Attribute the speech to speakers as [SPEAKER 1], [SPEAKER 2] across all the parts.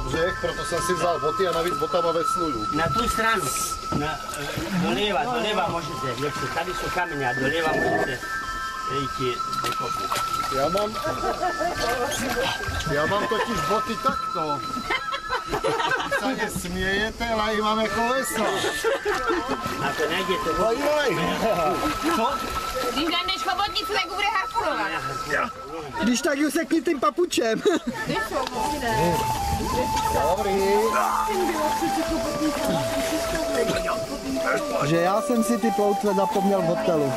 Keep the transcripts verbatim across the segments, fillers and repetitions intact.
[SPEAKER 1] břeh, proto jsem si vzal boty a navíc botama vesluju.
[SPEAKER 2] Na tu stranu, na, doleva, doleva můžete, ještě tady jsou kameny a doleva můžete jít do kopu.
[SPEAKER 1] Já mám, já mám totiž boty takto. Vy se mě smějete, ale já mám jako lesa.
[SPEAKER 2] A to najděte.
[SPEAKER 1] Oj, oj. Co?
[SPEAKER 3] Když dáš chobotnici, tak bude harpulovat.
[SPEAKER 4] Když tak ji sekni tím papučem.
[SPEAKER 1] Dobrý.
[SPEAKER 4] Že já jsem si ty ploutve zapomněl v hotelu.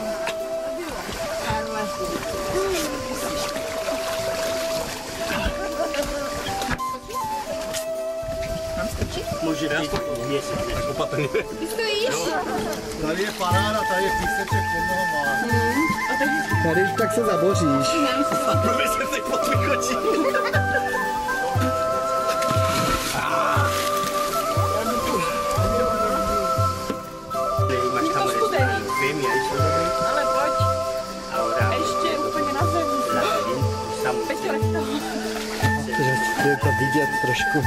[SPEAKER 2] Může být věsit. Opatrně.
[SPEAKER 3] Ty stojíš?
[SPEAKER 1] Tady je paráda, tady je píseček pod nohama.
[SPEAKER 4] Tady tak se zaboříš.
[SPEAKER 2] Prvé se teď potvychočí. Máš tam vím, já jsem
[SPEAKER 3] ale pojď.
[SPEAKER 2] Ahora.
[SPEAKER 3] Ještě úplně na zemi. Peťo, nech toho.
[SPEAKER 4] Je to vidět trošku.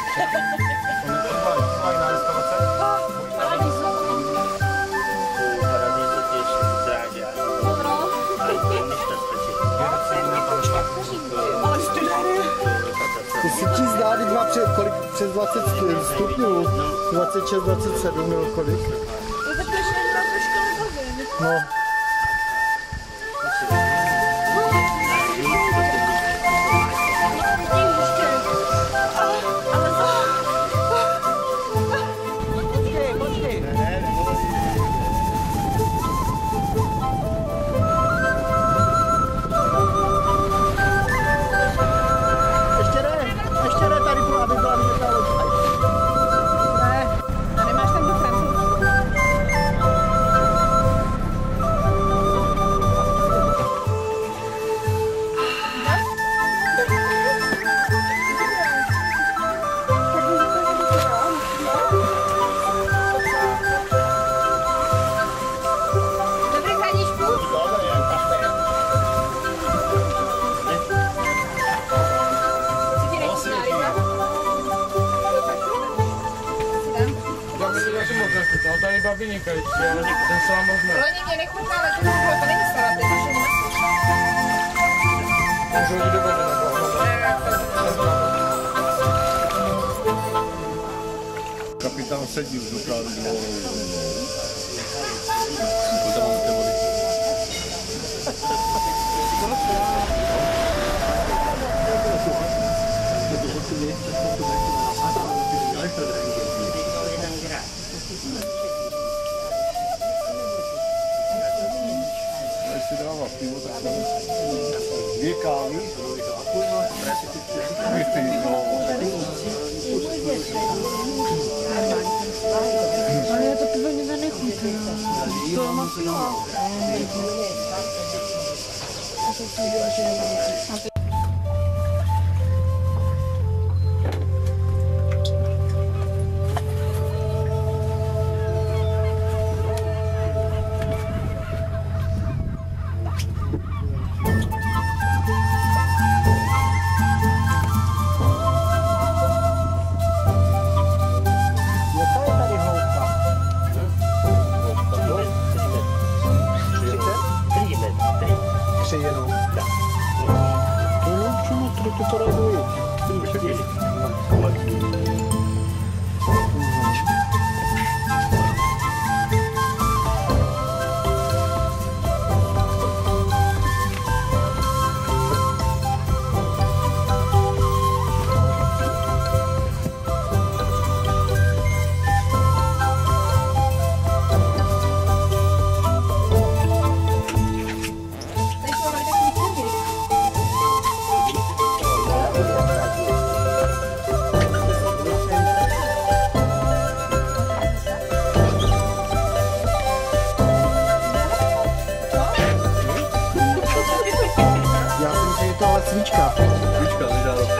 [SPEAKER 4] To si ti zdá, když má před, kolik, přes dvacet stupňů, dvacet šest, dvacet sedm nebo kolik. No.
[SPEAKER 5] Tady babi nikající, ale ten sám možná.
[SPEAKER 3] Loni mě nechutná, ale to bylo, to není salát, to je už
[SPEAKER 5] Můžu jít do vody nebo?
[SPEAKER 1] Kapitán sedí v dokádu. Si dává pivo, tak dvě kávy.
[SPEAKER 3] ale já to pivo nikdo nechutí. To má pivo.
[SPEAKER 4] Svíčka.
[SPEAKER 1] Svíčka, nežádá.